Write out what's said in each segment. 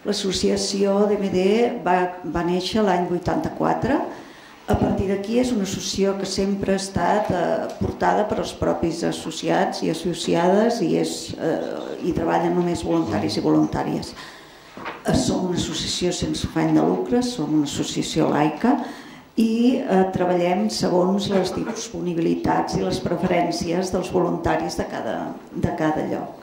L'associació DMD va néixer l'any 84. A partir d'aquí és una associació que sempre ha estat portada per als propis associats i associades i treballen només voluntaris i voluntàries. Som una associació sense afany de lucre, som una associació laica i treballem segons les disponibilitats i les preferències dels voluntaris de cada lloc.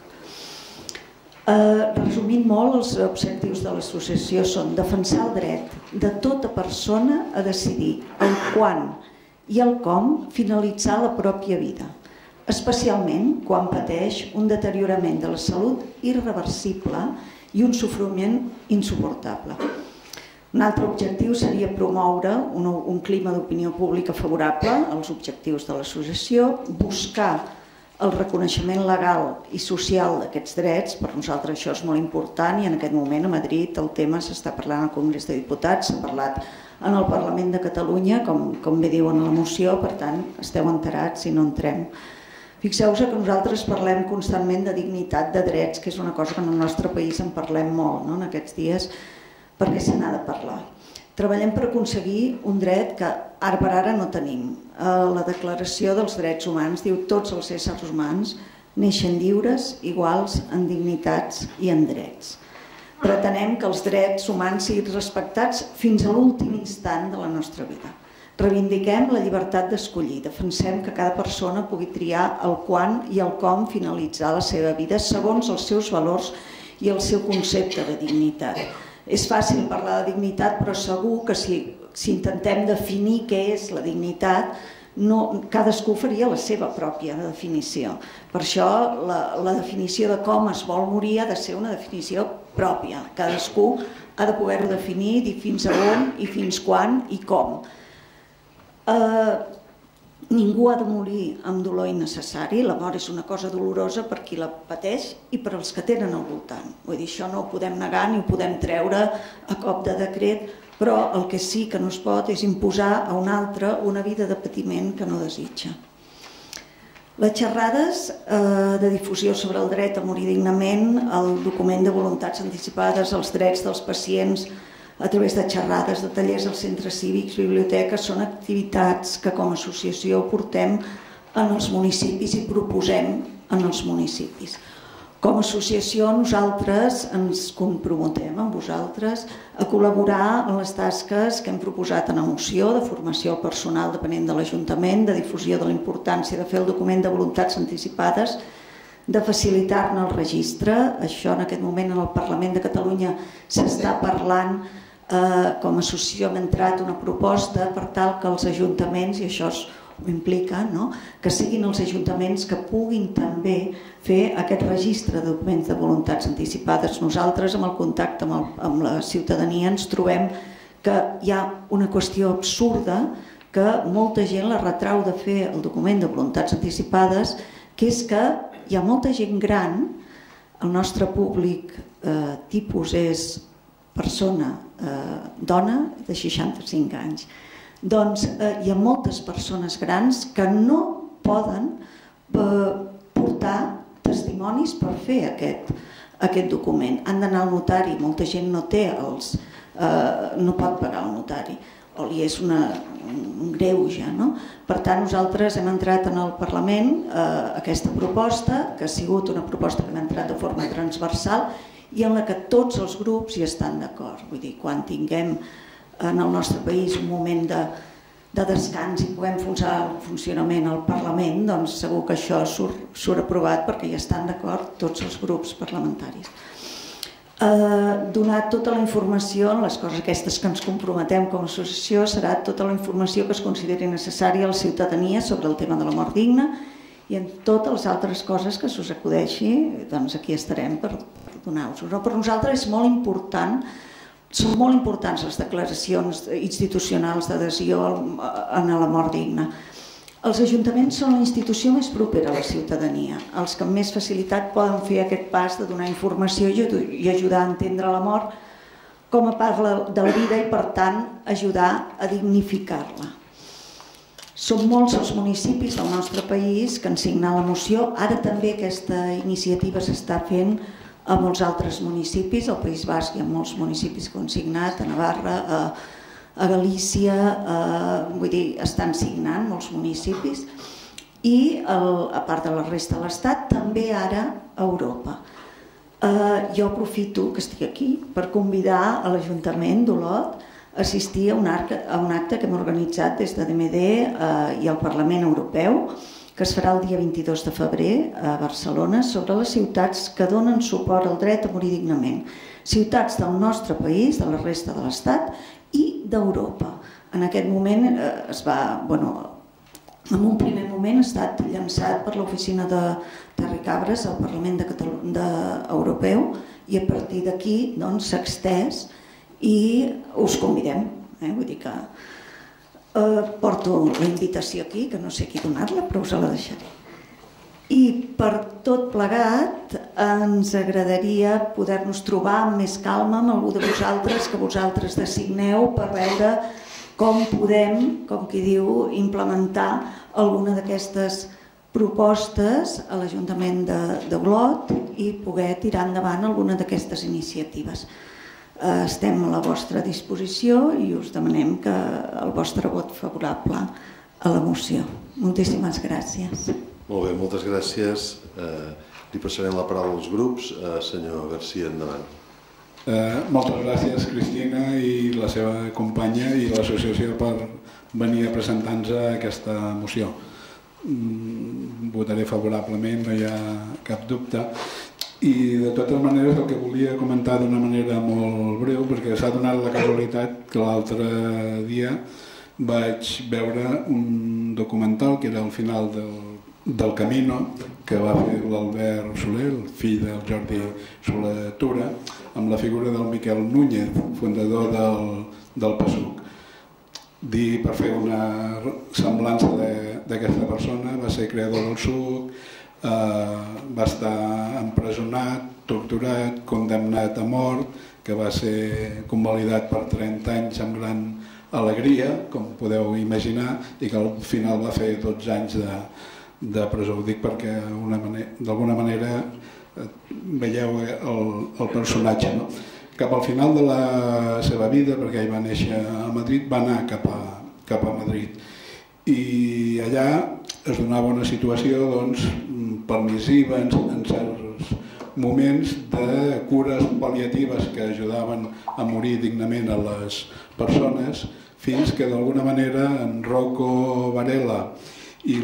Resumint molt, els objectius de l'associació són defensar el dret de tota persona a decidir el quan i el com finalitzar la pròpia vida, especialment quan pateix un deteriorament de la salut irreversible i un sofriment insuportable. Un altre objectiu seria promoure un clima d'opinió pública favorable als objectius de l'associació, buscar el reconeixement legal i social d'aquests drets. Per nosaltres això és molt important i en aquest moment a Madrid el tema s'està parlant al Congrés de Diputats, s'ha parlat en el Parlament de Catalunya, com bé diuen a la moció, per tant esteu enterats i no entrem. Fixeu-vos que nosaltres parlem constantment de dignitat de drets, que és una cosa que en el nostre país en parlem molt en aquests dies, perquè se n'ha de parlar. Treballem per aconseguir un dret que ara per ara no tenim. La Declaració dels Drets Humans diu tots els éssers humans neixen lliures, iguals en dignitats i en drets. Pretenem que els drets humans siguin respectats fins a l'últim instant de la nostra vida. Reivindiquem la llibertat d'escollir, defensem que cada persona pugui triar el quan i el com finalitzar la seva vida segons els seus valors i el seu concepte de dignitat. És fàcil parlar de dignitat, però segur que si intentem definir què és la dignitat, cadascú faria la seva pròpia definició. Per això la definició de com es vol morir ha de ser una definició pròpia. Cadascú ha de poder-ho definir, dir fins a on i fins quan i com. Ningú ha de morir amb dolor innecessari. La mort és una cosa dolorosa per qui la pateix i per als que tenen al voltant. Vull dir, això no ho podem negar ni ho podem treure a cop de decret, però el que sí que no es pot és imposar a un altre una vida de patiment que no desitja. Les xerrades de difusió sobre el dret a morir dignament, el document de voluntats anticipades, els drets dels pacients, a través de xerrades, de tallers als centres cívics, biblioteques, són activitats que com a associació portem en els municipis i proposem en els municipis. Com a associació nosaltres ens comprometem amb vosaltres a col·laborar en les tasques que hem proposat en la moció de formació al personal depenent de l'Ajuntament, de difusió de la importància de fer el document de voluntats anticipades, de facilitar-ne el registre. Això en aquest moment en el Parlament de Catalunya s'està parlant. Com a associació hem entrat una proposta per tal que els ajuntaments, i això ho implica, que siguin els ajuntaments que puguin també fer aquest registre de documents de voluntats anticipades. Nosaltres, amb el contacte amb la ciutadania, ens trobem que hi ha una qüestió absurda que molta gent la retrau de fer el document de voluntats anticipades, que és que hi ha molta gent gran, el nostre públic tipus és persona, dona de 65 anys. Doncs hi ha moltes persones grans que no poden portar testimonis per fer aquest document. Han d'anar al notari, molta gent no pot pagar el notari, o li és un greuge. Per tant, nosaltres hem entrat en el Parlament aquesta proposta, que ha sigut una proposta que hem entrat de forma transversal i en la que tots els grups hi estan d'acord. Vull dir, quan tinguem en el nostre país un moment de descans i puguem posar en funcionament el Parlament, doncs segur que això surt aprovat perquè hi estan d'acord tots els grups parlamentaris. Donar tota la informació, les coses aquestes que ens comprometem com a associació, serà tota la informació que es consideri necessària a la ciutadania sobre el tema de la mort digna i en totes les altres coses que s'us acudeixi, doncs aquí estarem per donar-vos-ho. Per nosaltres és molt important, són molt importants les declaracions institucionals d'adhesió a la mort digna. Els ajuntaments són la institució més propera a la ciutadania, els que amb més facilitat poden fer aquest pas de donar informació i ajudar a entendre la mort com a part de la vida i, per tant, ajudar a dignificar-la. Són molts els municipis del nostre país que han signat la moció. Ara també aquesta iniciativa s'està fent a molts altres municipis, al País Basc hi ha molts municipis que ho han signat, a Navarra, a Galícia, vull dir, estan signant molts municipis, i a part de la resta de l'Estat, també ara a Europa. Jo aprofito que estic aquí per convidar a l'Ajuntament d'Olot a assistir a un acte que hem organitzat des de DMD i el Parlament Europeu, que es farà el dia 22 de febrer a Barcelona, sobre les ciutats que donen suport al dret a morir dignament. Ciutats del nostre país, de la resta de l'Estat i d'Europa. En aquest moment es va, en un primer moment ha estat llançat per l'oficina de Terra i Cabres al Parlament Europeu i a partir d'aquí s'ha extès i us convidem. Vull dir que porto la invitació aquí, que no sé qui donar-la, però us la deixaré. I per tot plegat ens agradaria poder-nos trobar amb més calma amb algú de vosaltres, que vosaltres designeu per veure com podem, com qui diu, implementar alguna d'aquestes propostes a l'Ajuntament d'Olot i poder tirar endavant alguna d'aquestes iniciatives. Estem a la vostra disposició i us demanem que el vostre vot favorable a la moció. Moltíssimes gràcies. Molt bé, moltes gràcies. Li passarem la paraula als grups. Senyor Garcia, endavant. Moltes gràcies, Cristina i la seva companya i l'associació per venir a presentar-nos aquesta moció. Votaré favorablement, no hi ha cap dubte. I de totes maneres el que volia comentar d'una manera molt breu, perquè s'ha donat la casualitat que l'altre dia vaig veure un documental que era al final del Camino, que va fer l'Albert Soler, el fill del Jordi Soler Tura, amb la figura del Miquel Núñez, fundador del PSUC. Per fer una semblança d'aquesta persona, va ser creador del SUC, va estar empresonat, torturat, condemnat a mort, que va ser convalidat per 30 anys amb gran alegria, com podeu imaginar, i que al final va fer 12 anys de presó. Ho dic perquè d'alguna manera veieu el personatge. Cap al final de la seva vida, perquè ell va néixer a Madrid, va anar cap a Madrid. I allà es donava una situació permissiva en certs moments de cures pal·liatives que ajudaven a morir dignament a les persones, fins que d'alguna manera en Rocco Varela i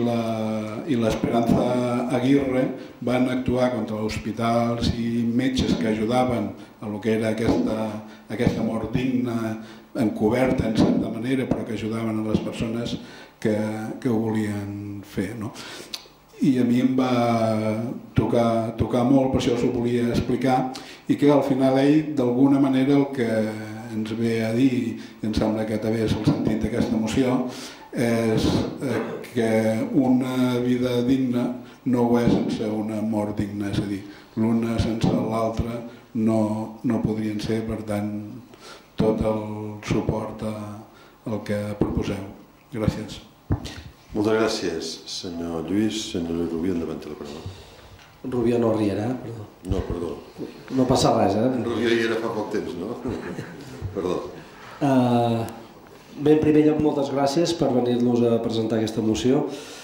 l'Esperanza Aguirre van actuar contra hospitals i metges que ajudaven a el que era aquesta mort digna, encoberta en certa manera, però que ajudaven a les persones que ho volien fer. I a mi em va tocar molt, per això us ho volia explicar, i que al final ell d'alguna manera el que ens ve a dir, i em sembla que també és el sentit d'aquesta moció, és que una vida digna no ho és sense una mort digna, és a dir, l'una sense l'altra no podrien ser, per tant, tot el suport al que proposeu. Gràcies. Moltes gràcies, senyor Lluís. Senyor Lluís Rubià, endavant la paraula. Rubià no Riera, perdó. No, perdó. No passa res, Rubià hi era fa poc temps, no? Perdó. Bé, en primer lloc, moltes gràcies per venir-nos a presentar aquesta moció.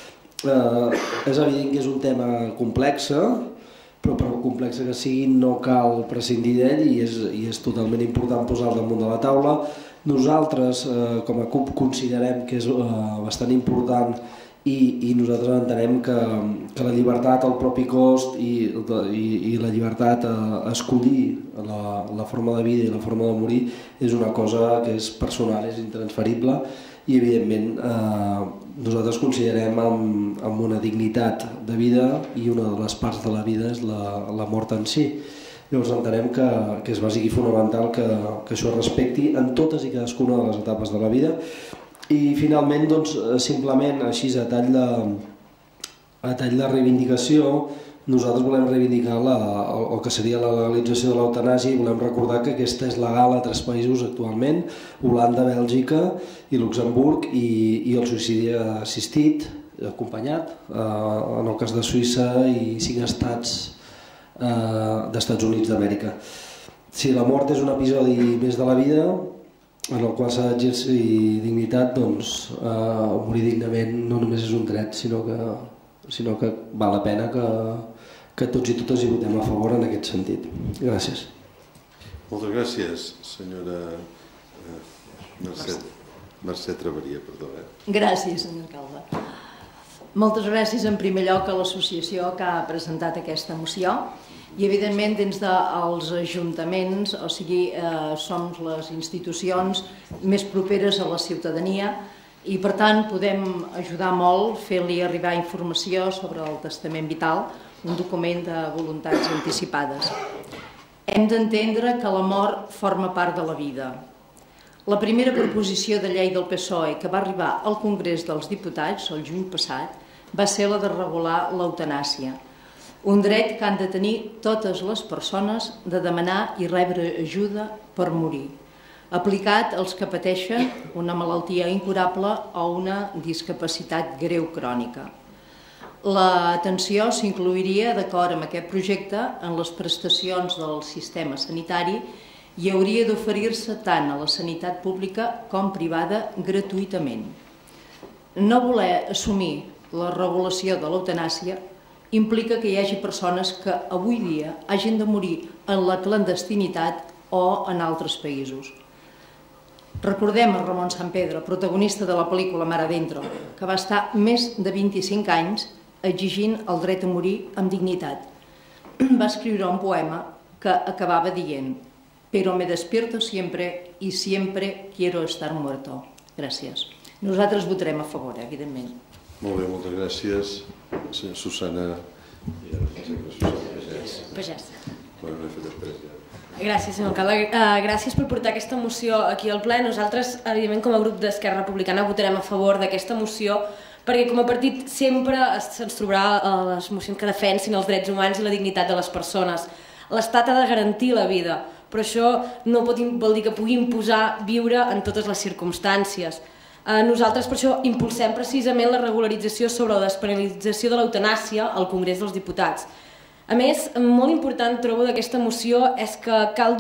És evident que és un tema complex, però per complex que sigui no cal prescindir d'ell i és totalment important posar-lo damunt de la taula. Nosaltres, com a CUP, considerem que és bastant important i nosaltres entenem que la llibertat, el propi cost i la llibertat a escollir la forma de vida i la forma de morir és una cosa que és personal, és intransferible i evidentment nosaltres considerem amb una dignitat de vida i una de les parts de la vida és la mort en si. Llavors entenem que és bàsic i fonamental que això es respecti en totes i cadascuna de les etapes de la vida. I finalment, simplement així a tall de reivindicació, nosaltres volem reivindicar el que seria la legalització de l'eutanàsia i volem recordar que aquesta és legal a 3 països actualment, Holanda, Bèlgica i Luxemburg, i el suïcidi assistit, acompanyat, en el cas de Suïssa i 5 estats d'Estats Units d'Amèrica. Si la mort és un episodi més de la vida en el qual s'ha d'exercir dignitat, doncs morir dignament no només és un dret, sinó que val la pena que tots i totes hi votem a favor en aquest sentit. Gràcies. Moltes gràcies, senyora Mercè Traveria. Gràcies, senyor alcalde. Moltes gràcies en primer lloc a l'associació que ha presentat aquesta moció i evidentment dins dels ajuntaments, o sigui, som les institucions més properes a la ciutadania i per tant podem ajudar molt fent-li arribar informació sobre el testament vital, un document de voluntats anticipades. Hem d'entendre que la mort forma part de la vida. La primera proposició de llei del PSOE que va arribar al Congrés dels Diputats, el juny passat, va ser la de regular l'eutanàsia, un dret que han de tenir totes les persones de demanar i rebre ajuda per morir, aplicat als que pateixen una malaltia incurable o una discapacitat greu crònica. L'atenció s'incluiria, d'acord amb aquest projecte, en les prestacions del sistema sanitari i hauria d'oferir-se tant a la sanitat pública com privada gratuïtament. No voler assumir la regulació de l'eutanàsia implica que hi hagi persones que avui dia hagin de morir en la clandestinitat o en altres països. Recordem a Ramon Sampedro, protagonista de la pel·lícula Mar Adentro, que va estar més de 25 anys exigint el dret a morir amb dignitat. Va escriure un poema que acabava dient «Pero me despierto siempre y siempre quiero estar muerto». Gràcies. Nosaltres votarem a favor, evidentment. Molt bé, moltes gràcies. Susana Pagès. Gràcies, senyor alcalde. Gràcies per portar aquesta moció aquí al ple. Nosaltres, evidentment, com a grup d'Esquerra Republicana, votarem a favor d'aquesta moció perquè com a partit sempre se'ns trobarà les mocions que defensin els drets humans i la dignitat de les persones. L'Estat ha de garantir la vida, però això no vol dir que pugui imposar viure en totes les circumstàncies. Nosaltres per això impulsem precisament la regularització sobre la despenalització de l'eutanàsia al Congrés dels Diputats. A més, molt important trobo d'aquesta moció és que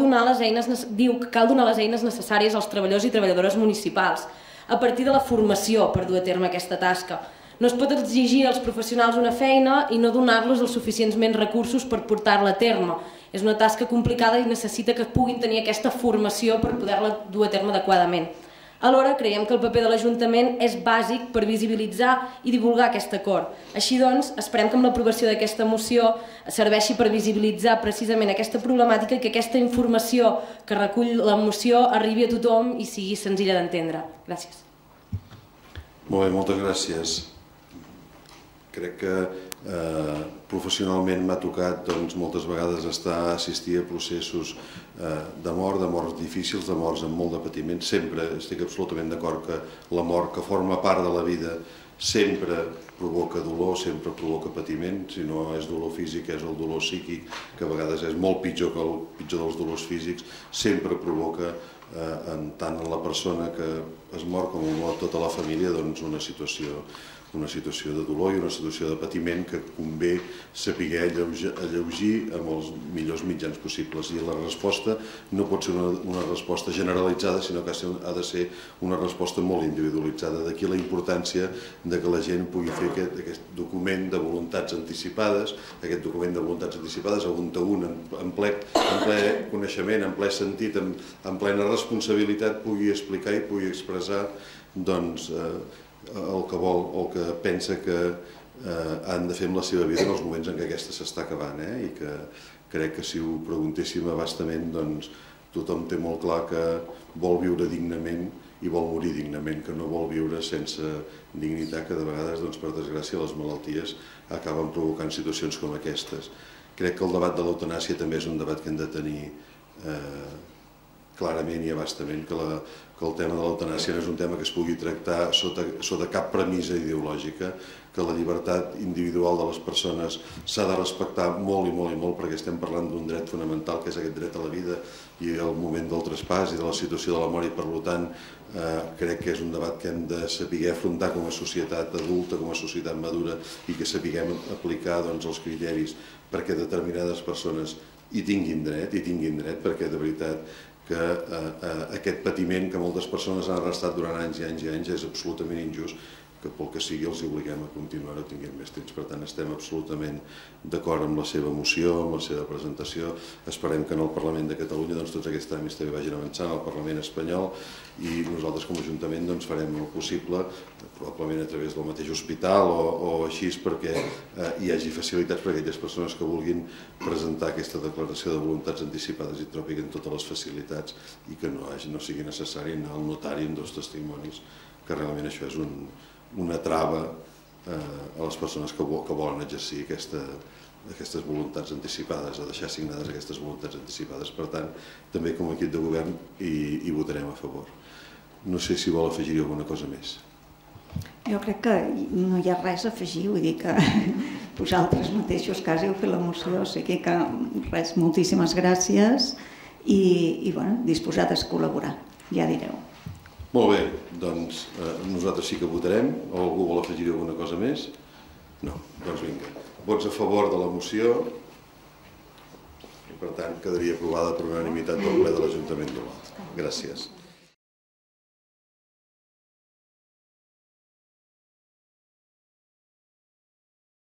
diu que cal donar les eines necessàries als treballadors i treballadores municipals a partir de la formació per dur a terme aquesta tasca. No es pot exigir als professionals una feina i no donar-los els suficientment recursos per portar-la a terme. És una tasca complicada i necessita que puguin tenir aquesta formació per poder-la dur a terme adequadament. Alhora, creiem que el paper de l'Ajuntament és bàsic per visibilitzar i divulgar aquest acord. Així doncs, esperem que amb l'aprovació d'aquesta moció serveixi per visibilitzar precisament aquesta problemàtica i que aquesta informació que recull la moció arribi a tothom i sigui senzilla d'entendre. Gràcies. Molt bé, moltes gràcies. Crec que professionalment m'ha tocat moltes vegades assistir a processos de morts difícils, de morts amb molt de patiment. Sempre estic absolutament d'acord que la mort, que forma part de la vida, sempre provoca dolor, sempre provoca patiment. Si no és dolor físic, és el dolor psíquic, que a vegades és molt pitjor que el pitjor dels dolors físics. Sempre provoca, tant en la persona que es mor com en tota la família, una situació de dolor i una situació de patiment que convé saber alleugir amb els millors mitjans possibles. I la resposta no pot ser una resposta generalitzada, sinó que ha de ser una resposta molt individualitzada. D'aquí la importància que la gent pugui fer aquest document de voluntats anticipades, on un en ple coneixement, en ple sentit, en plena responsabilitat pugui explicar i pugui expressar el que vol o el que pensa que han de fer amb la seva vida en els moments en què aquesta s'està acabant. I que crec que si ho preguntéssim abastament, tothom té molt clar que vol viure dignament i vol morir dignament, que no vol viure sense dignitat, que de vegades, per desgràcia, les malalties acaben provocant situacions com aquestes. Crec que el debat de l'eutanàsia també és un debat que hem de tenir clarament i abastament que el tema de l'eutanàsia no és un tema que es pugui tractar sota cap premissa ideològica, que la llibertat individual de les persones s'ha de respectar molt i molt i molt, perquè estem parlant d'un dret fonamental, que és aquest dret a la vida i el moment del traspàs i de la situació de la mort, i per tant crec que és un debat que hem de saber afrontar com a societat adulta, com a societat madura, i que sapiguem aplicar els criteris perquè determinades persones hi tinguin dret, perquè de veritat que aquest patiment que moltes persones han arrestat durant anys i anys i anys és absolutament injust, que pel que sigui els obliguem a continuar-ho tinguem més temps. Per tant, estem absolutament d'acord amb la seva moció, amb la seva presentació. Esperem que en el Parlament de Catalunya tots aquests tràmits també vagin avançant al Parlament espanyol, i nosaltres com a Ajuntament farem el possible, probablement a través del mateix hospital o així, perquè hi hagi facilitats per a aquelles persones que vulguin presentar aquesta declaració de voluntats anticipades i tròpicen totes les facilitats, i que no sigui necessari anar al notari amb 2 testimonis, que realment això és una trava a les persones que volen exercir aquestes voluntats anticipades, a deixar signades aquestes voluntats anticipades. Per tant, també com a equip de govern hi votarem a favor. No sé si vol afegir alguna cosa més. Jo crec que no hi ha res a afegir, vull dir que vosaltres mateixos quasi heu fet la moció, o sigui que res, moltíssimes gràcies i disposades a col·laborar, ja direu. Molt bé, doncs nosaltres sí que votarem. O algú vol afegir alguna cosa més? No, doncs vinga. Vots a favor de la moció i per tant quedaria aprovada per unanimitat del ple de l'Ajuntament d'Olot. Gràcies.